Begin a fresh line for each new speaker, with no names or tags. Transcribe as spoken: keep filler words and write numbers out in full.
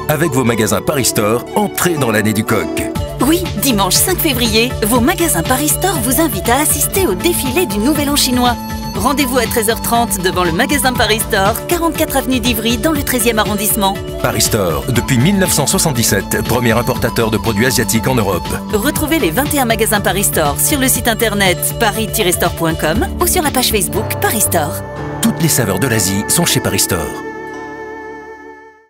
Avec vos magasins Paris Store, entrez dans l'année du coq.
Oui, dimanche cinq février, vos magasins Paris Store vous invitent à assister au défilé du Nouvel An chinois. Rendez-vous à treize heures trente devant le magasin Paris Store, quarante-quatre avenue d'Ivry, dans le treizième arrondissement.
Paris Store, depuis mille neuf cent soixante-dix-sept, premier importateur de produits asiatiques en Europe.
Retrouvez les vingt et un magasins Paris Store sur le site internet paris tiret store point com ou sur la page Facebook Paris Store.
Toutes les saveurs de l'Asie sont chez Paris Store.